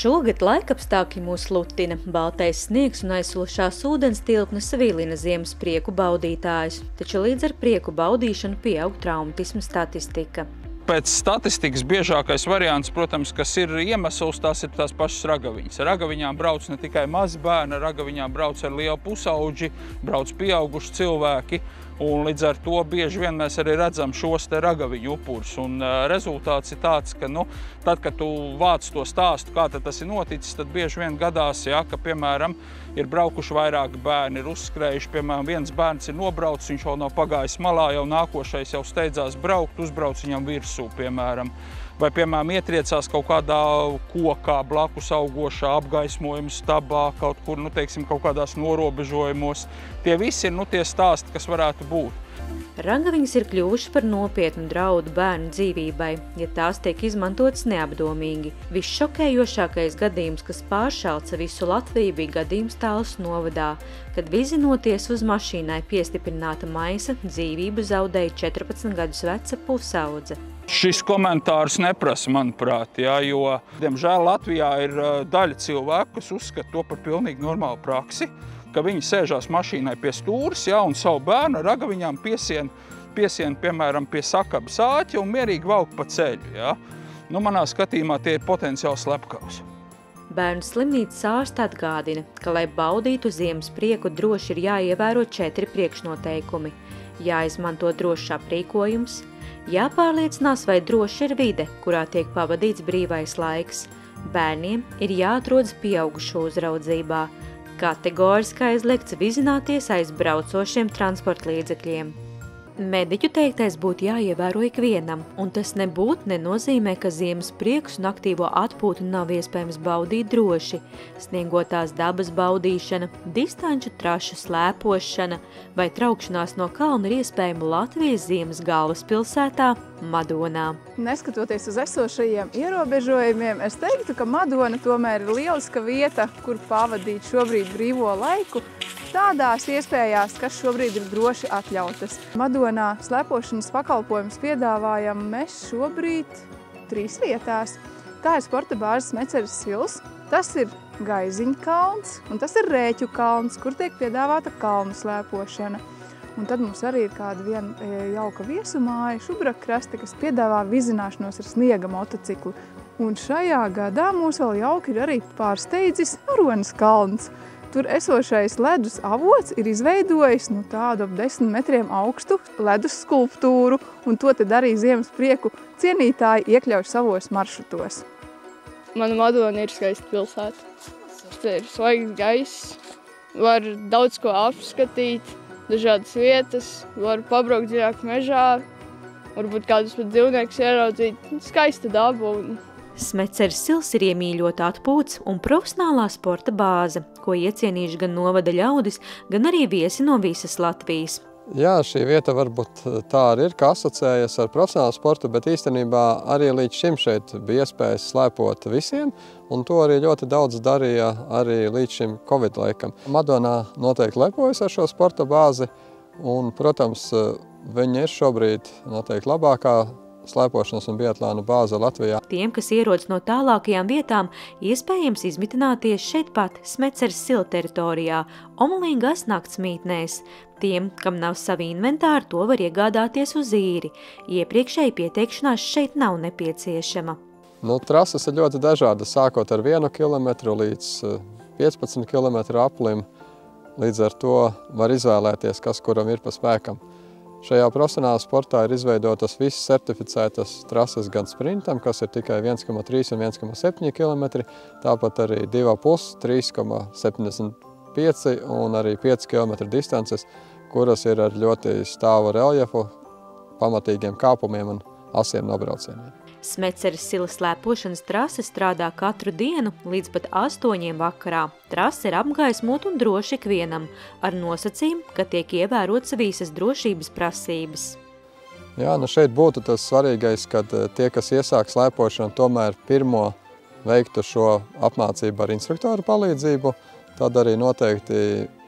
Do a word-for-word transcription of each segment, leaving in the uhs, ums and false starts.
Šogad laikapstākļi mūs lutina. Baltais sniegs un aizsulušās ūdens tilpnes vilina ziemas prieku baudītājus, taču līdz ar prieku baudīšanu pieaug traumatismu statistika. Pēc statistikas biežākais variants, protams, kas ir iemesls, tās ir tās pašas ragaviņas. Ragaviņām brauc ne tikai mazi bērni, ragaviņām brauc ar lielu pusauģi, brauc pieauguši cilvēki. Un līdz ar to bieži vien mēs arī redzam šos te ragaviņu upurus. Un uh, rezultāts ir tāds, ka, nu, tad, kad tu vāc to stāstu, kā tad tas ir noticis, tad bieži vien gadās, ja, ka, piemēram, ir braukuši vairāki bērni, ir uzskrējuši, piemēram, viens bērns ir nobraucis, viņš vēl nav pagājis malā, jau nākošais jau steidzās braukt, uzbrauc viņam virsū, piemēram. Vai, piemēram, ietriecās kaut kādā kokā, blakus augošā apgaismojuma stabā, kaut kur, nu, teiksim, kaut kādās norobežojumos. Tie visi ir, nu, tie stāsti, kas varētu būt. Ragaviņas ir kļuvuši par nopietnu draudu bērnu dzīvībai, ja tās tiek izmantotas neapdomīgi. Visšokējošākais gadījums, kas pāršalca visu Latviju, bija gadījums Talsu novadā, kad vizinoties uz mašīnai piestiprināta maisa, dzīvību zaudēja četrpadsmit gadus veca pusaudze. Šis komentārs neprasa, manuprāt, jā, jo, diemžēl, Latvijā ir daļa cilvēku, kas uzskata to par pilnīgi normālu praksi, ka viņi sēžās mašīnai pie stūres, jā, un savu bērnu ragaviņām piesien, piesien, piemēram, pie sakabas āķa un mierīgi valk pa ceļu, jā. Nu, manā skatījumā tie ir potenciāli slepkavas. Bērnu slimnīcas ārsti atgādina, ka, lai baudītu ziemas prieku, droši ir jāievēro četri priekšnoteikumi. Jāizmanto drošs aprīkojums, jāpārliecinās, vai droši ir vide, kurā tiek pavadīts brīvais laiks. Bērniem ir jāatrodas pieaugušo uzraudzībā. Kategoriski aizliegts vizināties aiz braucošiem transporta līdzekļiem. Mediķu teiktais būtu jāievēro ikvienam, un tas nebūtu nenozīmē, ka ziemas priekus un aktīvo atpūtu nav iespējams baudīt droši. Sniegotās dabas baudīšana, distanču trašu slēpošana vai traukšanās no kalna ir iespējama Latvijas ziemas galvaspilsētā Madonā. Neskatoties uz esošajiem ierobežojumiem, es teiktu, ka Madona tomēr ir lieliska vieta, kur pavadīt šobrīd brīvo laiku, tādās iespējās, kas šobrīd ir droši atļautas. Madonā slēpošanas pakalpojumus piedāvājam mēs šobrīd trīs vietās. Tā ir sporta bāzes Smeceres sils, tas ir Gaiziņa kalns un tas ir Rēķu kalns, kur tiek piedāvāta kalnu slēpošana. Un tad mums arī ir kāda viena jauka viesumāja, Šubrakraste, kas piedāvā vizināšanos ar sniega motociklu. Un šajā gadā mūs vēl jauki ir arī pārsteidzis Madonas kalns. Tur esošais ledus avots ir izveidojis nu, tādu ap desmit metriem augstu ledus skulptūru, un to tad arī ziemas prieku cienītāji iekļauj savos maršrutos. Mana Madona ir skaista pilsēta. Te ir svaigs gaiss, var daudz ko apskatīt, dažādas vietas, var pabraukt dziļāk mežā, varbūt kādus pat dzīvniekus ieraudzīt. Skaista daba. Un... Smeceres sils ir iemīļota atpūtas un profesionālā sporta bāze, ko iecienījuši gan novada ļaudis, gan arī viesi no visas Latvijas. Jā, šī vieta varbūt tā arī ir, ka asociējas ar profesionālu sportu, bet īstenībā arī līdz šim šeit bija iespējas slēpot visiem, un to arī ļoti daudz darīja arī līdz šim Covid laikam. Madonā noteikti lepojas ar šo sporta bāzi, un, protams, viņa ir šobrīd noteikti labākā slēpošanas un biatlāna bāze Latvijā. Tiem, kas ierodas no tālākajām vietām, iespējams izmitināties šeit pat Smeceres silu teritorijā, omulīgās nakts mītnēs. Tiem, kam nav savi inventāri, to var iegādāties uz īri. Iepriekšēji pieteikšanās šeit nav nepieciešama. Nu, trases ir ļoti dažādas, sākot ar vienu kilometru līdz piecpadsmit kilometru aplim. Līdz ar to var izvēlēties, kas kuram ir pa spēkam. Šajā profesionālā sportā ir izveidotas visas certificētas trases gan sprintam, kas ir tikai viens koma trīs un viens koma septiņi kilometri, tāpat arī divi koma pieci, trīs koma septiņdesmit pieci un arī pieci kilometri distances, kuras ir ar ļoti stāvu reljefu, pamatīgiem kāpumiem un asiem nobraucieniem. Smeceres silas slēpošanas trase strādā katru dienu līdz pat astoņiem vakarā. Trase ir apgaismota un droši ikvienam, ar nosacījumu, ka tiek ievērotas visas drošības prasības. Jā, nu šeit būtu tas svarīgais, kad tie, kas iesāk slēpošanu, tomēr pirmo veiktu šo apmācību ar instruktoru palīdzību, tad arī noteikti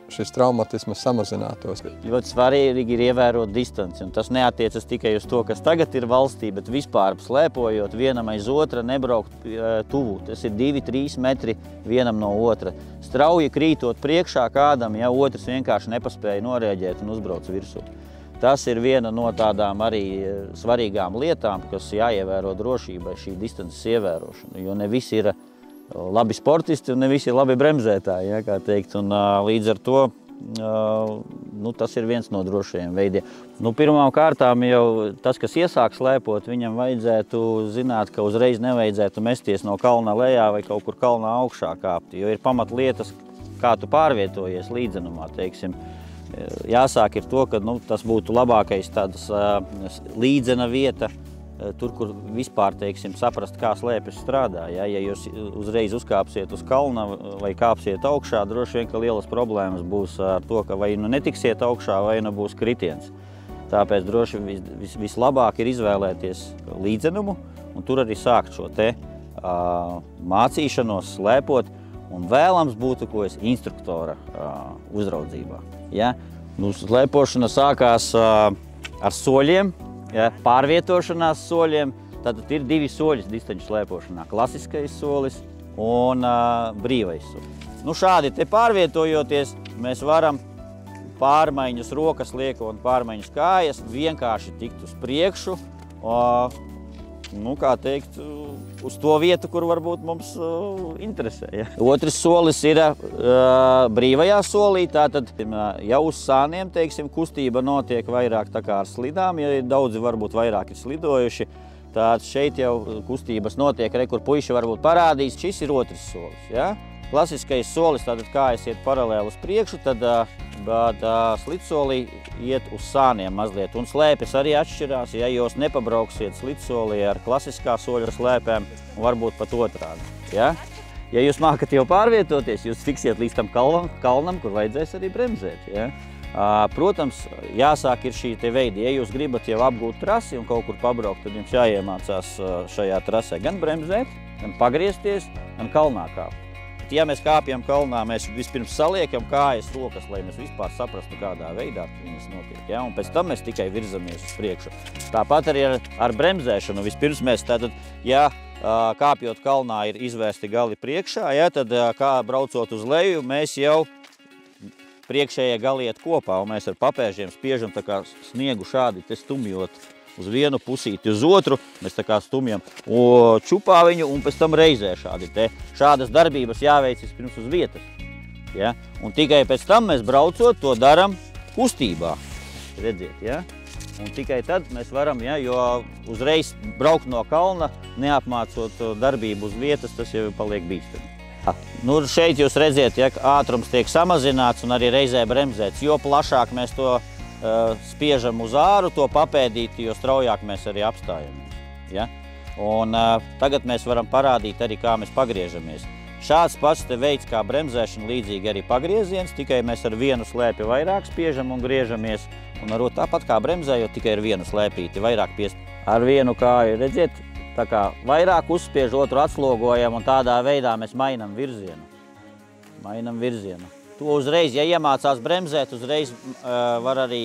šis traumatismas samazinātos. Ļoti svarīgi ir ievērot distanci, un tas neatiecas tikai uz to, kas tagad ir valstī, bet vispār slēpojot vienam aiz otra, nebraukt tuvu. Tas ir divi, trīs metri vienam no otra. Strauji krītot priekšā kādam, ja otrs vienkārši nepaspēja norēģēt un uzbrauc virsū. Tas ir viena no tādām arī svarīgām lietām, kas jāievēro drošībai, šī distances ievērošana, jo ne visi ir labi sportisti un ne visi ir labi bremzētāji, ja, kā teikt, un līdz ar to nu, tas ir viens no drošajiem veidiem. Nu, pirmām kārtām jau tas, kas iesāk slēpot, viņam vajadzētu zināt, ka uzreiz nevajadzētu mesties no kalna lejā vai kaut kur kalnā augšā kāpt, jo ir pamatlietas, kā tu pārvietojies līdzenumā, teiksim. Jāsāk ir to, ka nu, tas būtu labākais tādas līdzena vieta, tur, kur vispār, teiksim, saprast, kā slēpes strādā. Ja, ja jūs uzreiz uzkāpsiet uz kalna vai kāpsiet augšā, droši vien, ka lielas problēmas būs ar to, ka vai nu netiksiet augšā, vai nu būs kritiens. Tāpēc droši vis, vis, vislabāk ir izvēlēties līdzenumu un tur arī sākt šo te uh, mācīšanos slēpot, un vēlams būtu, ko es instruktora uh, uzraudzībā. Ja? Nu, slēpošana sākās uh, ar soļiem, ja? Pārvietošanās soļiem. Tad ir divi soļi distanču slēpošanā. Klasiskais solis un uh, brīvais solis. Nu, šādi te pārvietojoties, mēs varam pārmaiņas rokas liekot, pārmaiņas kājas, vienkārši tikt uz priekšu. Uh, Nu, kā teikt, uz to vietu, kur varbūt mums uh, interesē. Ja. Otrs solis ir uh, brīvajā solī, tātad jau uz sāniem, teiksim, kustība notiek vairāk tā kā ar slidām, ja daudzi varbūt vairāk ir slidojuši. Tātad šeit jau kustības notiek, re, kur puiši varbūt parādīs, šis ir otrs solis. Ja. Klasiskais solis, tātad kājas iet paralēli uz priekšu, tad bet, slidsolī iet uz sāniem mazliet. Un slēpes arī atšķirās, ja jūs nepabrauksiet slidsolī ar klasiskā soļa slēpēm, un varbūt pat otrādi. Ja? Ja jūs mākat jau pārvietoties, jūs tiksiet līdz tam kalnam, kalnam kur vajadzēs arī bremzēt. Ja? Protams, jāsāk ir šī te veidi. Ja jūs gribat jau apgūt trasi un kaut kur pabraukt, tad jums jāiemācās šajā trasē gan bremzēt, gan pagriezties, gan kalnā kāpt. Ja mēs kāpjam kalnā, mēs vispirms saliekam kājas rokas, lai mēs vispār saprastu, kādā veidā viņas notiek. Ja? Un pēc tam mēs tikai virzamies uz priekšu. Tāpat arī ar, ar bremzēšanu. Vispirms mēs tātad, ja kāpjot kalnā ir izvērsti gali priekšā, ja, tad kā braucot uz leju, mēs jau priekšējie gali iet kopā, un mēs ar papēžiem spiežam tā kā sniegu šādi te stumjot uz vienu pusīti, uz otru, mēs tā kā stumjam čupā viņu un pēc tam reizē šādi te. Šādas darbības jāveic vispirms uz vietas. Ja? Un tikai pēc tam mēs braucot to daram kustībā. Redziet, ja? Un tikai tad mēs varam, ja, jo uzreiz braukt no kalna, neapmācot darbību uz vietas, tas jau paliek bīstami. Nu, šeit jūs redziet, ja, ātrums tiek samazināts un arī reizē bremzēts, jo plašāk mēs to spiežam uz āru, to papēdīti, jo straujāk mēs arī apstājamies. Ja? Un uh, tagad mēs varam parādīt arī, kā mēs pagriežamies. Šāds pats te veids kā bremzēšana, līdzīgi arī pagrieziens, tikai mēs ar vienu slēpi vairāk spiežam un griežamies. Un ar tāpat kā bremzējot, tikai ar vienu slēpīti vairāk piest. Ar vienu kāju, redziet, tā kā vairāk uzspiež, otru atslogojam un tādā veidā mēs mainam virzienu. Mainam virzienu. To uzreiz, ja iemācās bremzēt, uzreiz uh, var arī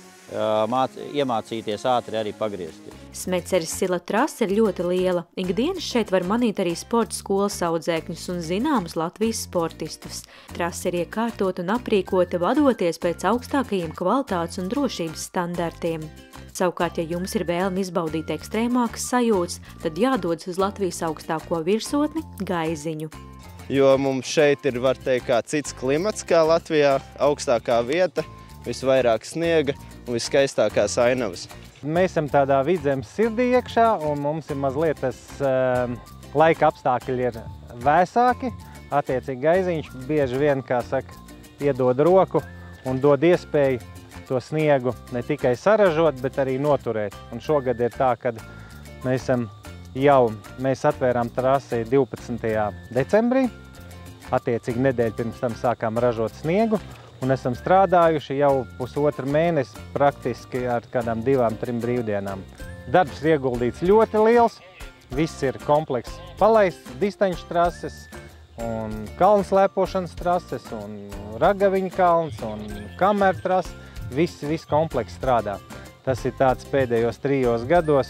uh, māc, iemācīties ātri arī pagriezties. Smeceres sila trasa ir ļoti liela. Ikdienas šeit var manīt arī sporta skolas audzēkņus un zināmus Latvijas sportistus. Trasa ir iekārtota un aprīkota vadoties pēc augstākajiem kvalitātes un drošības standartiem. Savukārt, ja jums ir vēlme izbaudīt ekstrēmākas sajūtas, tad jādodas uz Latvijas augstāko virsotni Gaiziņu. Jo mums šeit ir, var teikt, kā cits klimats kā Latvijā, augstākā vieta, visvairāk sniega un viskaistākās ainavas. Mēs esam tādā vidzemes sirdī iekšā un mums ir mazliet tas uh, laika apstākļi ir vēsāki. Attiecīgi Gaiziņš bieži vien, kā saka, iedod roku un dod iespēju to sniegu ne tikai saražot, bet arī noturēt. Un šogad ir tā, kad mēs esam Jau mēs atvērām trasi divpadsmitajā decembrī, attiecīgi nedēļu pirms tam sākām ražot sniegu un esam strādājuši jau pusotru mēnesi praktiski ar kādām divām, trim brīvdienām. Darbs ieguldīts ļoti liels, viss ir komplekss palaists, distanču trases, un kalnu slēpošanas trases, un ragaviņu kalns, un kameru trases. Viss, viss komplekss strādā. Tas ir tāds pēdējos trijos gados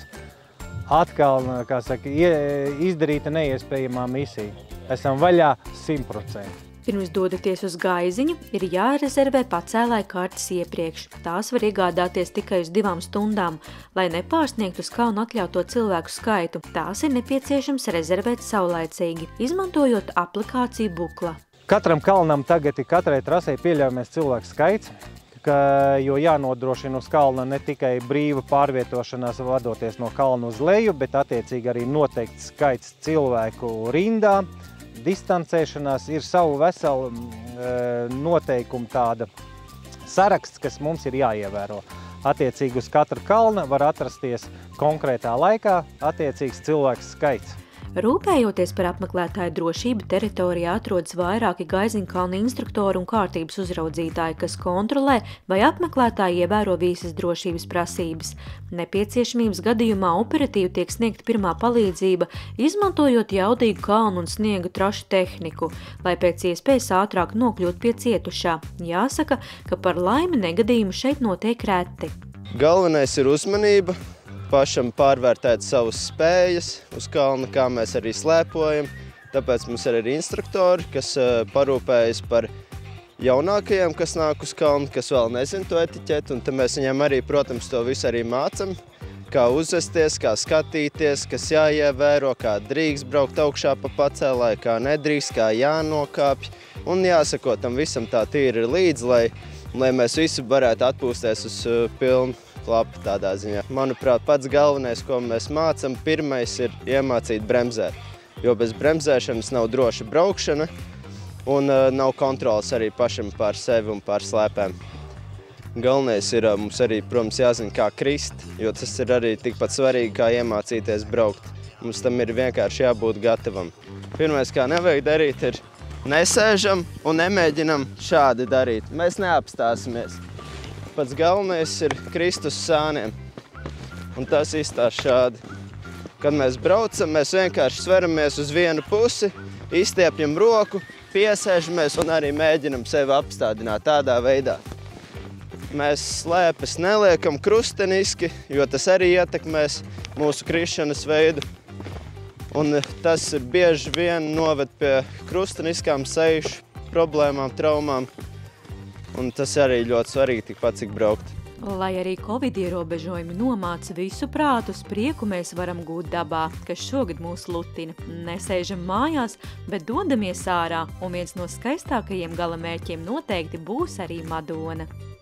atkal, kā saka, izdarīta neiespējamā misija. Esam vaļā simt procenti. Pirms dodaties uz Gaiziņu, ir jārezervē pacēlāja kartes iepriekš. Tās var iegādāties tikai uz divām stundām, lai nepārsniegtu uz kalnu atļauto cilvēku skaitu. Tās ir nepieciešams rezervēt saulaicīgi, izmantojot aplikāciju Bukla. Katram kalnam tagad ir katrai trasei pieļaujamies cilvēku skaits, ka, jo jānodrošina uz kalna ne tikai brīva pārvietošanās vadoties no kalna uz leju, bet attiecīgi arī noteikts skaits cilvēku rindā. Distancēšanās ir savu veselu e, noteikumu tāda saraksts, kas mums ir jāievēro. Attiecīgi uz katra kalna var atrasties konkrētā laikā attiecīgs cilvēks skaits. Rūpējoties par apmeklētāju drošību, teritorijā atrodas vairāki Gaiziņu kalnu instruktori un kārtības uzraudzītāji, kas kontrolē, vai apmeklētāji ievēro visas drošības prasības. Nepieciešamības gadījumā operatīvi tiek sniegta pirmā palīdzība, izmantojot jaudīgu kalnu un sniega trašu tehniku, lai pēc iespējas ātrāk nokļūt pie cietušā. Jāsaka, ka par laimi negadījumu šeit notiek reti. Galvenais ir uzmanība. Pašam pārvērtēt savas spējas uz kalna, kā mēs arī slēpojam. Tāpēc mums ir arī instruktori, kas parūpējas par jaunākajiem, kas nāk uz kalnu, kas vēl nezina to etiķeti. Un tad mēs viņiem arī, protams, to visu arī mācam, kā uzvesties, kā skatīties, kas jāievēro, kā drīkst braukt augšā pa pacēlāju, kā nedrīkst, kā jānokāpj. Un jāsako tam visam tā tīri līdzi, lai, lai mēs visi varētu atpūsties uz pilnu labi tādā ziņā. Manuprāt, pats galvenais, ko mēs mācam, pirmais ir iemācīt bremzēt. Jo bez bremzēšanas nav droša braukšana un uh, nav kontrolas arī pašam pār sevi un pār slēpēm. Galvenais ir uh, mums arī, protams, jāzina, kā krist, jo tas ir arī tikpat svarīgi, kā iemācīties braukt. Mums tam ir vienkārši jābūt gatavam. Pirmais, kā nevajag darīt, ir nesēžam un nemēģinam šādi darīt. Mēs neapstāsimies. Pats galvenais ir krist uz sāniem, un tas izstās šādi. Kad mēs braucam, mēs vienkārši sveramies uz vienu pusi, izstiepjam roku, piesēžamies un arī mēģinam sevi apstādināt tādā veidā. Mēs slēpes neliekam krusteniski, jo tas arī ietekmēs mūsu krišanas veidu. Un tas bieži vien noved pie krusteniskām sejušu problēmām, traumām. Un tas arī ļoti svarīgi tikpat, cik braukt. Lai arī Covid ierobežojumi nomāca visu prātu, uz prieku mēs varam gūt dabā, kas šogad mūs lutina. Nesēžam mājās, bet dodamies ārā, un viens no skaistākajiem galamērķiem noteikti būs arī Madona.